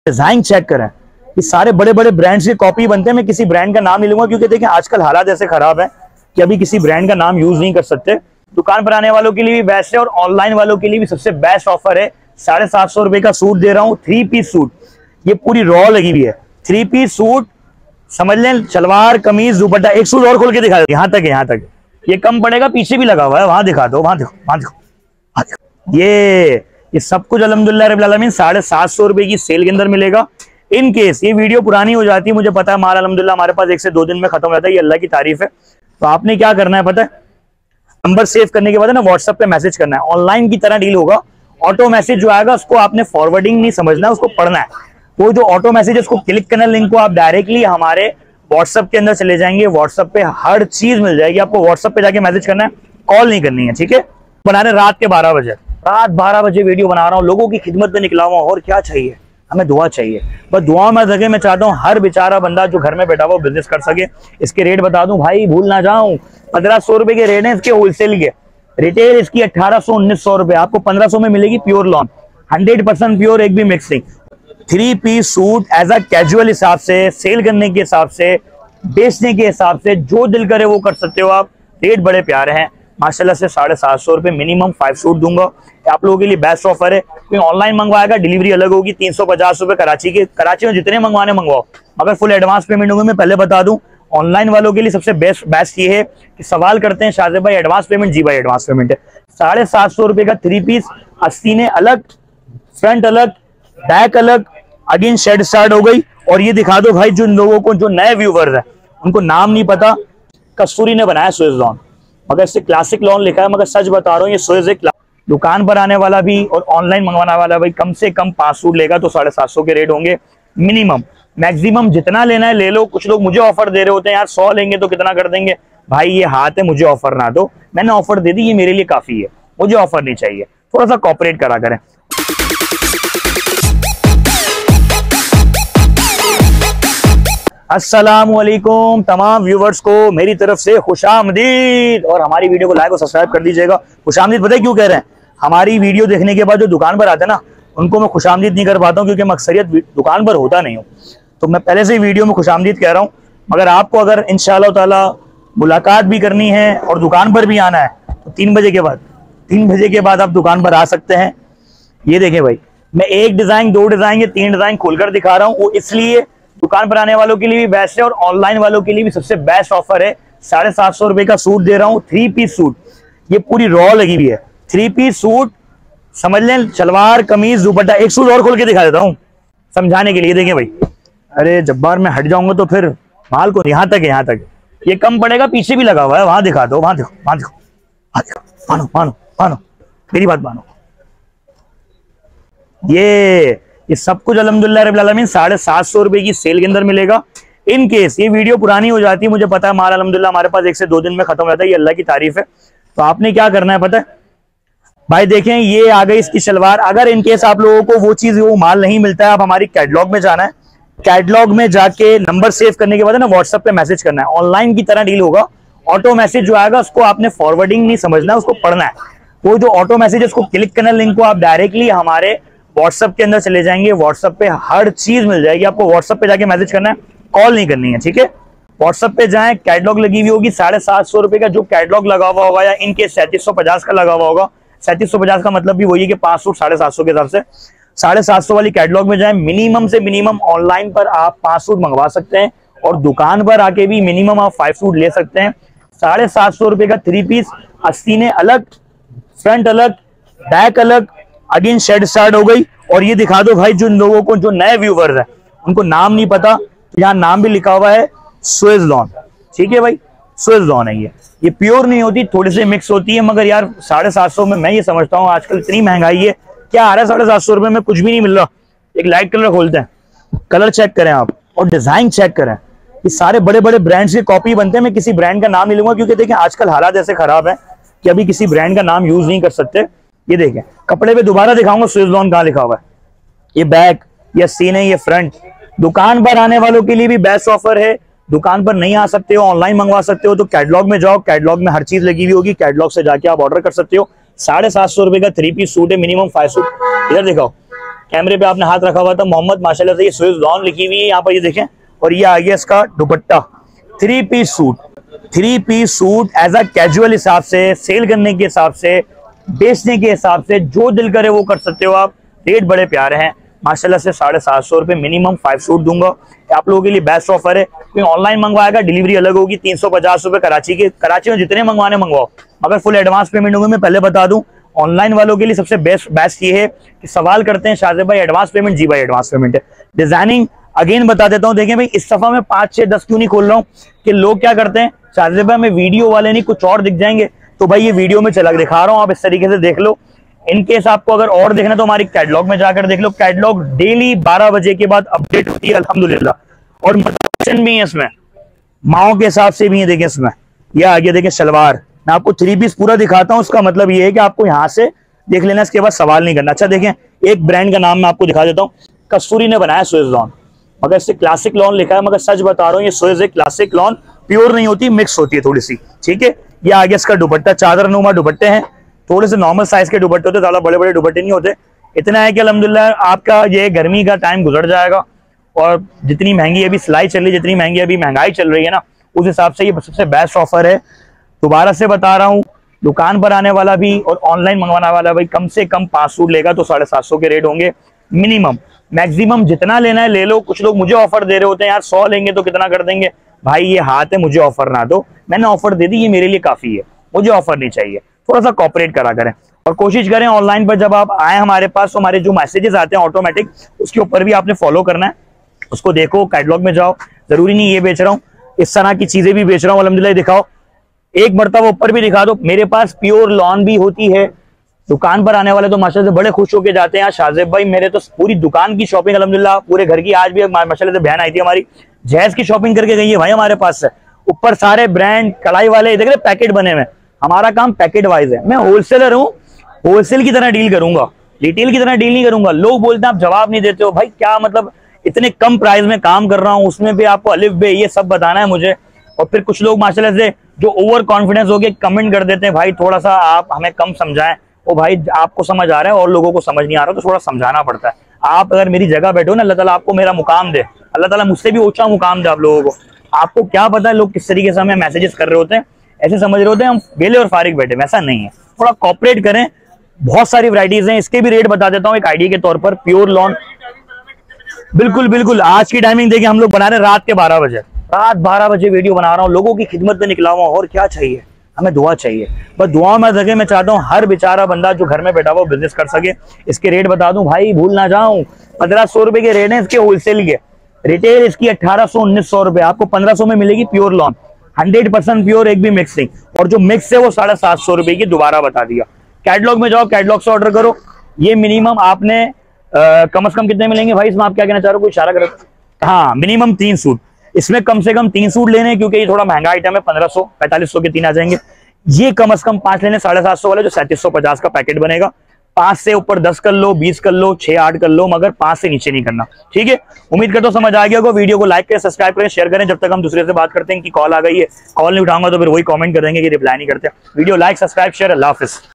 Design check करें, ये सारे बड़े बड़े ब्रांड्स की कॉपी बनते हैं। मैं किसी ब्रांड का नाम नहीं लूंगा क्योंकि देखिए आजकल हालात ऐसे खराब है कि अभी किसी ब्रांड का नाम यूज नहीं कर सकते। दुकान पर आने वालों के लिए भी बेस्ट है और ऑनलाइन वालों के लिए भी सबसे बेस्ट ऑफर है। 750 रुपए का सूट दे रहा हूँ, 3 पीस सूट। ये पूरी रॉ लगी हुई है, 3 पीस सूट समझ लें, सलवार कमीज दुपट्टा। एक सूट और खोल के दिखा दो, यहाँ तक है, यहाँ तक ये कम पड़ेगा, पीछे भी लगा हुआ है, वहां दिखा दो, वहां देखो, वहां देखो, वहां देखो। ये सब कुछ अल्हम्दुलिल्लाह रब्बिल आलमीन 750 रुपए की सेल के अंदर मिलेगा। इन केस ये वीडियो पुरानी हो जाती है, मुझे पता है, माल अल्हम्दुलिल्लाह हमारे पास 1 से 2 दिन में खत्म हो जाता है, ये अल्लाह की तारीफ है। तो आपने क्या करना है पता है, नंबर सेव करने के बाद ना व्हाट्सएप पे मैसेज करना है। ऑनलाइन की तरह डील होगा, ऑटो मैसेज जो आएगा उसको आपने फॉरवर्डिंग नहीं समझना है, उसको पढ़ना है। वो जो ऑटो मैसेज है उसको क्लिक करना, लिंक को आप डायरेक्टली हमारे व्हाट्सएप के अंदर चले जाएंगे। व्हाट्सएप पे हर चीज मिल जाएगी आपको, व्हाट्सएप पे जाके मैसेज करना है, कॉल नहीं करनी है, ठीक है। बना रहे रात के 12 बजे, रात 12 बजे वीडियो बना रहा हूँ, लोगों की खिदमत में निकला हुआ। और क्या चाहिए हमें, दुआ चाहिए, बस दुआ में जगह मैं चाहता हूँ हर बेचारा बंदा जो घर में बैठा हुआ बिजनेस कर सके। इसके रेट बता दूं भाई, भूल ना जाऊं, 1500 रुपए के रेट है इसके होलसेल के। रिटेल इसकी 1800-1900 रुपए, आपको 1500 में मिलेगी प्योर लॉन, 100% प्योर, एक भी mixing. 3 piece suit as a casual हिसाब से, सेल करने के हिसाब से, बेचने के हिसाब से, जो दिल करे वो कर सकते हो आप। रेट बड़े प्यारे हैं माशाल्लाह से। 750 रुपए मिनिमम 5 सूट दूंगा, आप लोगों के लिए बेस्ट ऑफर है। कोई ऑनलाइन मंगवाएगा डिलीवरी अलग होगी, 350 रुपए कराची के। कराची में जितने मंगवाने मंगवाओ, मगर फुल एडवांस पेमेंट होगी। मैं पहले बता दूं, ऑनलाइन वालों के लिए सबसे बेस्ट ये है कि सवाल करते हैं शाहजेब भाई एडवांस पेमेंट, जी भाई एडवांस पेमेंट है। 750 रुपए का 3 पीस, आस्तीने अलग, फ्रंट अलग, बैक अलग, अगेन शेड स्टार्ट हो गई। और ये दिखा दो भाई, जिन लोगों को, जो नए व्यूवर्स है उनको नाम नहीं पता, कस्तूरी ने बनाया स्विस लॉन, मगर इससे क्लासिक लॉन लिखा है, मगर सच बता रहा हूँ ये स्विस है। दुकान पर आने वाला भी और ऑनलाइन मंगवाने वाला भाई कम से कम 5 सूट लेगा तो 750 के रेट होंगे मिनिमम। मैक्सिमम जितना लेना है ले लो। कुछ लोग मुझे ऑफर दे रहे होते हैं, यार 100 लेंगे तो कितना कर देंगे। भाई ये हाथ है, मुझे ऑफर ना दो, मैंने ऑफर दे दी, ये मेरे लिए काफी है, मुझे ऑफर नहीं चाहिए। थोड़ा सा कॉपरेट करा करें। अस्सलामुअलैकुम तमाम व्यूवर्स को मेरी तरफ से खुशामदीद, और हमारी वीडियो को लाइक और सब्सक्राइब कर दीजिएगा। खुशामदीद पता है क्यों कह रहे हैं, हमारी वीडियो देखने के बाद जो दुकान पर आते हैं ना, उनको मैं खुशामदीद नहीं कर पाता हूँ क्योंकि मैं अक्सरियत दुकान पर होता नहीं हूँ, तो मैं पहले से ही वीडियो में खुशामदीद कह रहा हूँ। मगर आपको अगर इंशाअल्लाह ताला मुलाकात भी करनी है और दुकान पर भी आना है तो 3 बजे के बाद आप दुकान पर आ सकते हैं। ये देखें भाई, मैं 1 डिजाइन, 2 डिजाइन या 3 डिजाइन खोलकर दिखा रहा हूँ, वो इसलिए दुकान पर आने वालों के लिए भी बेस्ट है और ऑनलाइन वालों के लिए भी सबसे बेस्ट ऑफर है। 750 रुपए का सूट दे रहा हूँ, 3 पीस सूट। ये पूरी रॉ लगी हुई है, 3 पीस सूट समझ लें, सलवार कमीज दुपट्टा। एक सूट और खोल के दिखा देता हूँ समझाने के लिए। देखें भाई, अरे जब्बार मैं हट जाऊंगा तो फिर माल को, यहाँ तक है, यहाँ तक ये कम पड़ेगा, पीछे भी लगा हुआ है, वहां दिखा दो, वहां देखो, वहां देखो, वहां देखो। मानो मानो मानो, मेरी बात मानो। ये सब कुछ अल्हम्दुलिल्लाह रब्बिल आलमीन 750 रुपए की सेल के अंदर मिलेगा। इन केस ये वीडियो पुरानी हो जाती है, मुझे पता है, माल अल्हम्दुलिल्लाह हमारे पास 1 से 2 दिन में खत्म हो जाता है, ये अल्लाह की तारीफ है। तो आपने क्या करना है पता है भाई, देखें ये आ गई इसकी सलवार। अगर इन केस आप लोगों को वो चीज, वो माल नहीं मिलता है, आप हमारी कैटलॉग में जाना है, कैटलॉग में जाके नंबर सेव करने के बाद ना व्हाट्सएप पे मैसेज करना है। ऑनलाइन की तरह डील होगा, ऑटो मैसेज जो आएगा उसको आपने फॉरवर्डिंग नहीं समझना है, उसको पढ़ना है। वो जो ऑटो मैसेज है उसको क्लिक करना, लिंक को आप डायरेक्टली हमारे व्हाट्सएप के अंदर चले जाएंगे। व्हाट्सएप पे हर चीज मिल जाएगी आपको, व्हाट्सएप पे जाके मैसेज करना है, कॉल नहीं करनी है, ठीक है। व्हाट्सएप पे जाएं, कैटलॉग लगी हुई होगी, 750 रुपए का जो कैटलॉग लगा हुआ होगा, या इनके 3750 का लगा हुआ होगा। 3750 का मतलब भी वही है कि 5 सूट 750 के हिसाब से 750 वाली कैटलॉग में जाएं। मिनिमम से मिनिमम ऑनलाइन पर आप 5 सूट मंगवा सकते हैं और दुकान पर आके भी मिनिमम आप 5 सूट ले सकते हैं। 750 रुपए का 3 पीस, आस्तीने अलग, फ्रंट अलग, बैक अलग, अगेन शेड स्टार्ट हो गई। और ये दिखा दो भाई, जिन लोगों को, जो नए व्यूवर्स है उनको नाम नहीं पता, तो यहाँ नाम भी लिखा हुआ है स्विस लॉन, ठीक है भाई, स्विस लॉन है। ये प्योर नहीं होती, थोड़ी सी मिक्स होती है, मगर यार 750 में मैं ये समझता हूँ आजकल इतनी महंगाई है, क्या आ रहा है 750 रुपए में, कुछ भी नहीं मिल रहा। एक लाइट कलर खोलते हैं, कलर चेक करें आप और डिजाइन चेक करें। ये सारे बड़े बड़े ब्रांड्स की कॉपी बनते हैं। मैं किसी ब्रांड का नाम नहीं लूंगा क्योंकि देखिए आजकल हालात ऐसे खराब है कि अभी किसी ब्रांड का नाम यूज नहीं कर सकते। ये देखें, कपड़े पे दोबारा दिखाऊंगा स्विस लॉन कहाँ लिखा हुआ है। ये बैक, ये सीने, ये फ्रंट। दुकान पर आने वालों के लिए भी बेस्ट ऑफर है। दुकान पर नहीं आ सकते हो, ऑनलाइन मंगवा सकते हो तो कैटलॉग में जाओ, कैटलॉग में हर चीज लगी हुई होगी, कैटलॉग से जाके आप ऑर्डर कर सकते हो। 750 रुपए का 3 पीस सूट है, मिनिमम 5 सूट। इधर दिखाओ, कैमरे पे आपने हाथ रखा हुआ था मोहम्मद, माशाल्लाह से ये स्विस लॉन लिखी हुई है यहाँ पर, ये देखें। और ये आ गया इसका दुपट्टा, 3 piece suit, 3 piece suit as a casual हिसाब से, सेल करने के हिसाब से, बेचने के हिसाब से, जो दिल करे वो कर सकते हो आप। रेट बड़े प्यारे हैं माशाल्लाह से, 750 रुपये मिनिमम 5 सूट दूंगा। आप लोगों के लिए बेस्ट ऑफर है। कोई ऑनलाइन मंगवाएगा डिलीवरी अलग होगी, 350 रुपये कराची के, कराची में जितने मंगवाने मंगवाओ, मगर फुल एडवांस पेमेंट होगी। मैं पहले बता दूं, ऑनलाइन वालों के लिए सबसे बेस्ट ये है कि सवाल करते हैं शाहजेब भाई एडवांस पेमेंट, जी भाई एडवांस पेमेंट है। डिजाइनिंग अगेन बता देता हूँ, देखें भाई इस सफा में 5 6 10 क्यों नहीं खोल रहा हूँ कि लोग क्या करते हैं, शाहजेब भाई में वीडियो वाले नहीं कुछ और दिख जाएंगे, तो भाई ये वीडियो में चला दिखा रहा हूँ, आप इस तरीके से देख लो। इनकेस आपको अगर और देखना तो हमारी कैटलॉग में जाकर देख लो। कैटलॉग डेली 12 बजे के बाद अपडेट होती है अल्हम्दुलिल्लाह। और ऑप्शन भी है इसमें, माओ के हिसाब से भी है। देखें इसमें ये आगे देखें सलवार, मैं आपको 3 पीस पूरा दिखाता हूँ। उसका मतलब ये है कि आपको यहाँ से देख लेना, इसके बाद सवाल नहीं करना। अच्छा देखें, एक ब्रांड का नाम मैं आपको दिखा देता हूँ, कस्तूरी ने बनाया स्विस लॉन, मगर इससे क्लासिक लॉन लिखा है, मगर सच बता रहा हूँ ये स्विस है, क्लासिक लॉन प्योर नहीं होती, मिक्स होती है थोड़ी सी, ठीक है। ये आगे इसका दुपट्टा, चादर नुमा दुपट्टे हैं, थोड़े से नॉर्मल साइज के दुपट्टे होते, ज्यादा बड़े बड़े दुपट्टे नहीं होते। इतना है कि अल्हम्दुलिल्लाह आपका ये गर्मी का टाइम गुजर जाएगा। और जितनी महंगी अभी सिलाई चल रही है, जितनी महंगी अभी महंगाई चल रही है ना, उस हिसाब से ये सबसे बेस्ट ऑफर है। दोबारा से बता रहा हूँ, दुकान पर आने वाला भी और ऑनलाइन मंगवाने वाला भी कम से कम 5 सूट लेगा तो 750 के रेट होंगे मिनिमम। मैक्सिमम जितना लेना है ले लो। कुछ लोग मुझे ऑफर दे रहे होते हैं, यार 100 लेंगे तो कितना कर देंगे, भाई ये हाथ है, मुझे ऑफर ना दो, मैंने ऑफर दे दी, ये मेरे लिए काफी है, मुझे ऑफर नहीं चाहिए। थोड़ा सा कॉपरेट करा करें और कोशिश करें ऑनलाइन पर जब आप आए हमारे पास तो हमारे जो मैसेजेस आते हैं ऑटोमेटिक, उसके ऊपर भी आपने फॉलो करना है, उसको देखो, कैटलॉग में जाओ। जरूरी नहीं ये बेच रहा हूँ, इस तरह की चीजें भी बेच रहा हूँ अल्हम्दुलिल्लाह। दिखाओ, एक मरतबा ऊपर भी दिखा दो, मेरे पास प्योर लॉन भी होती है। दुकान पर आने वाले तो माशाल्लाह से बड़े खुश होके जाते हैं, शाहजेब भाई मेरे तो पूरी दुकान की शॉपिंग अल्हम्दुलिल्लाह, पूरे घर की, आज भी माशाल्लाह से बहन आई थी हमारी, जैज की शॉपिंग करके गई है भाई हमारे पास से। ऊपर सारे ब्रांड कढ़ाई वाले देख रहे पैकेट बने हुए, हमारा काम पैकेट वाइज है। मैं होलसेलर हूँ, होलसेल की तरह डील करूंगा, रिटेल की तरह डील नहीं करूंगा। लोग बोलते हैं आप जवाब नहीं देते हो, भाई क्या मतलब, इतने कम प्राइस में काम कर रहा हूँ, उसमें भी आपको अलिफ बे ये सब बताना है मुझे। और फिर कुछ लोग माशाल्लाह से जो ओवर कॉन्फिडेंस हो गए कमेंट कर देते हैं, भाई थोड़ा सा आप हमें कम समझाएं। ओ भाई आपको समझ आ रहा है और लोगों को समझ नहीं आ रहा, तो थोड़ा समझाना पड़ता है। आप अगर मेरी जगह बैठो ना, अल्लाह ताला आपको मेरा मुकाम दे, अल्लाह ताला मुझसे भी ऊंचा मुकाम दे आप लोगों को। आपको क्या पता है लोग किस तरीके से हमें मैसेजेस कर रहे होते हैं, ऐसे समझ रहे होते हैं हम बेले और फारिग बैठे, वैसा नहीं है। थोड़ा कॉपरेट करें, बहुत सारी वैरायटीज हैं। इसके भी रेट बता देता हूँ एक आइडिया के तौर पर। प्योर लॉन बिल्कुल बिल्कुल आज की टाइमिंग देखिए, हम लोग बना रहे हैं रात के 12 बजे, रात 12 बजे वीडियो बना रहा हूँ, लोगों की खिदमत में निकला हुआ। और क्या चाहिए हमें, दुआ चाहिए, बस दुआ में सके। मैं चाहता हूँ हर बेचारा बंदा जो घर में बैठा हुआ बिजनेस कर सके। इसके रेट बता दूं भाई, भूल ना जाऊं, 1500 रुपए के रेट है इसके होलसेल के। रिटेल इसकी 1800-1900 रुपए, आपको 1500 में मिलेगी प्योर लॉन, 100% प्योर, एक भी मिक्स नहीं। और जो मिक्स है वो 750 रुपए की, दोबारा बता दिया। कैटलॉग में जाओ, कैटलॉग से ऑर्डर करो। ये मिनिमम आपने कम से कम कितने मिलेंगे भाई इसमें, आप क्या कहना चाह रहे हो, कोई इशारा करो। हाँ मिनिमम 3 सूट, इसमें कम से कम 3 सूट लेने, क्योंकि ये थोड़ा महंगा आइटम है, 1500-4500 के 3 आ जाएंगे। ये कम से कम 5 लेने, 750 वाले, जो 3750 का पैकेट बनेगा। 5 से ऊपर 10 कर लो, 20 कर लो, 6-8 कर लो, मगर 5 से नीचे नहीं करना, ठीक है। उम्मीद करता हूं समझ आ गया होगा। वीडियो को लाइक करें, सब्सक्राइब करें, शेयर करें। जब तक हम दूसरे से बात करते हैं कि कॉल आ गई है, कॉल नहीं उठाऊंगा तो फिर वही कमेंट कर देंगे कि रिप्लाई नहीं करते। Video like, subscribe, share. अल्लाह हाफिज।